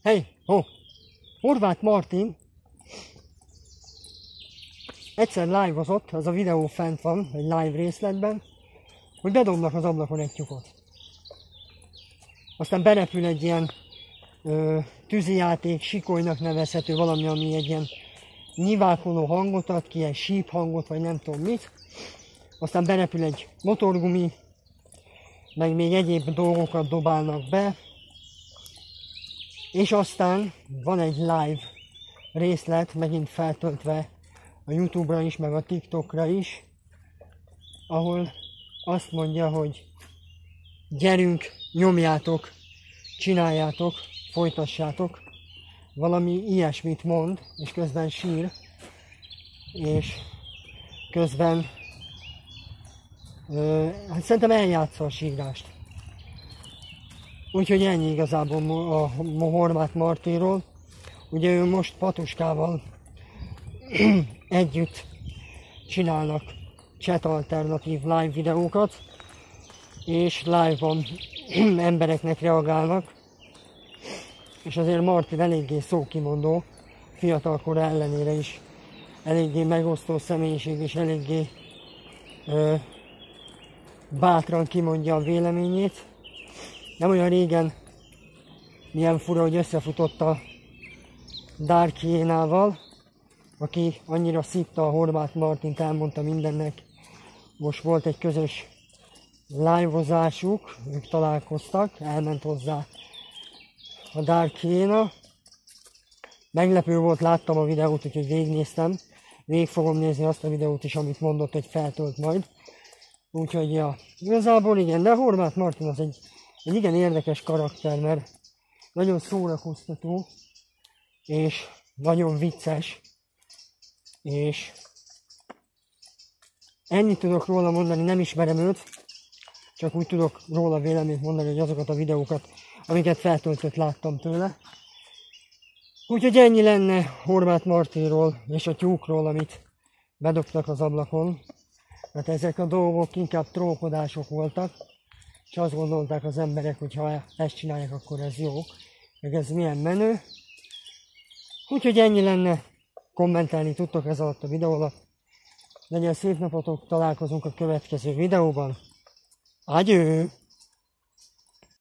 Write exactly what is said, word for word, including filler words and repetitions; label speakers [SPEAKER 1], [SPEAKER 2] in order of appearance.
[SPEAKER 1] Hey, ho! Horváth Martin egyszer live-ozott, az a videó fent van, egy live részletben, hogy bedobnak az ablakon egy tyúkot. Aztán berepül egy ilyen ö, tűzijáték, sikolynak nevezhető valami, ami egy ilyen nyivákoló hangot ad ki, egy síp hangot, vagy nem tudom mit. Aztán berepül egy motorgumi, meg még egyéb dolgokat dobálnak be. És aztán van egy live részlet, megint feltöltve a YouTube-ra is, meg a TikTokra is, ahol azt mondja, hogy gyerünk, nyomjátok, csináljátok, folytassátok. Valami ilyesmit mond, és közben sír, és közben ö, hát szerintem eljátsza a sírást. Úgyhogy ennyi igazából a Horváth Martinról. Ugye ő most Patuskával együtt csinálnak chat alternatív live videókat, és live-ban embereknek reagálnak. És azért Martin eléggé szókimondó, fiatalkora ellenére is eléggé megosztó személyiség, és eléggé ö, bátran kimondja a véleményét. Nem olyan régen milyen fura, hogy összefutott a Dark Hyénával, aki annyira szitta a Horváth Martint, elmondta mindennek. Most volt egy közös live-ozásuk, ők találkoztak, elment hozzá a Dark Hyéna. Meglepő volt, láttam a videót, úgyhogy végignéztem. Végig fogom nézni azt a videót is, amit mondott, hogy feltölt majd. Úgyhogy ja, igazából igen, de Horváth Martin az egy, egy igen érdekes karakter, mert nagyon szórakoztató, és nagyon vicces, és ennyit tudok róla mondani, nem ismerem őt, csak úgy tudok róla véleményt mondani, hogy azokat a videókat, amiket feltöltött, láttam tőle. Úgyhogy ennyi lenne Horváth Martinról és a tyúkról, amit bedobtak az ablakon. Mert ezek a dolgok inkább trókodások voltak, és azt gondolták az emberek, hogy ha ezt csinálják, akkor ez jó, meg ez milyen menő. Úgyhogy ennyi lenne, kommentálni tudtok ez alatt a videó alatt. Legyen szép napotok, találkozunk a következő videóban. Agyő!